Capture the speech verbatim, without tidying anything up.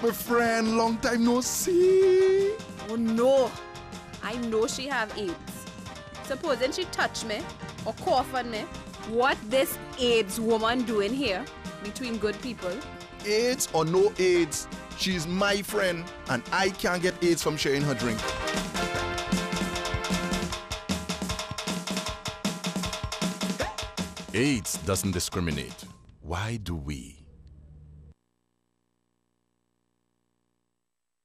my friend, long time no see. Oh no, I know she have AIDS. Supposing she touch me or cough on me, what this AIDS woman doing here between good people? AIDS or no AIDS, she's my friend and I can't get AIDS from sharing her drink. AIDS doesn't discriminate. Why do we?